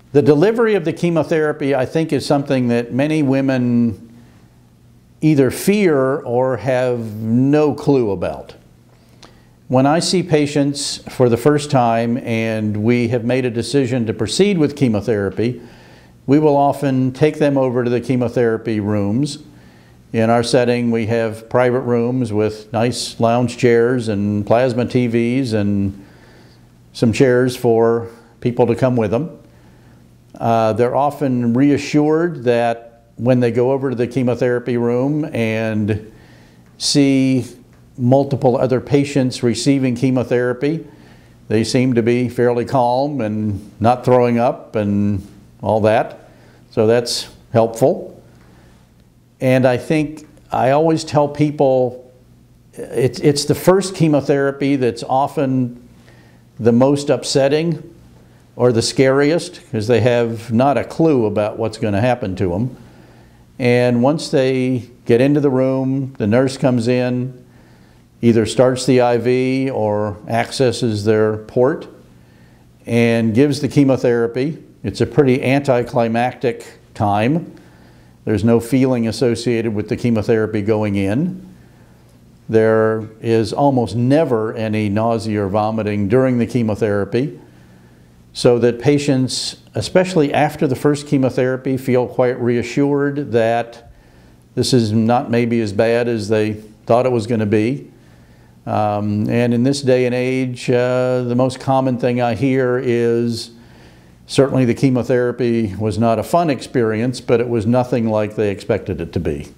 The delivery of the chemotherapy, I think, is something that many women either fear or have no clue about. When I see patients for the first time and we have made a decision to proceed with chemotherapy, we will often take them over to the chemotherapy rooms. In our setting, we have private rooms with nice lounge chairs and plasma TVs and some chairs for people to come with them. They're often reassured that when they go over to the chemotherapy room and see multiple other patients receiving chemotherapy, they seem to be fairly calm and not throwing up and all that. So that's helpful. And I think I always tell people it's the first chemotherapy that's often the most upsetting or the scariest, because they have not a clue about what's going to happen to them. And once they get into the room, the nurse comes in, either starts the IV or accesses their port and gives the chemotherapy. It's a pretty anticlimactic time. There's no feeling associated with the chemotherapy going in. There is almost never any nausea or vomiting during the chemotherapy, so that patients, especially after the first chemotherapy, feel quite reassured that this is not maybe as bad as they thought it was going to be. And in this day and age, the most common thing I hear is certainly the chemotherapy was not a fun experience, but it was nothing like they expected it to be.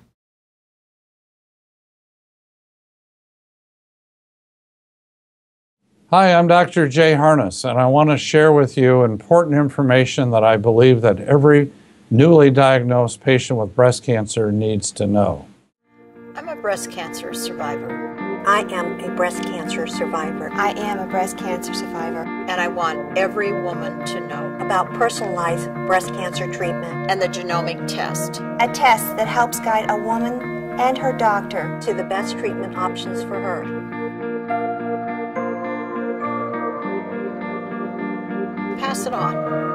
Hi, I'm Dr. Jay Harness, and I want to share with you important information that I believe that every newly diagnosed patient with breast cancer needs to know. I'm a breast cancer survivor. I am a breast cancer survivor. I am a breast cancer survivor. And I want every woman to know about personalized breast cancer treatment and the genomic test. A test that helps guide a woman and her doctor to the best treatment options for her. Pass it on.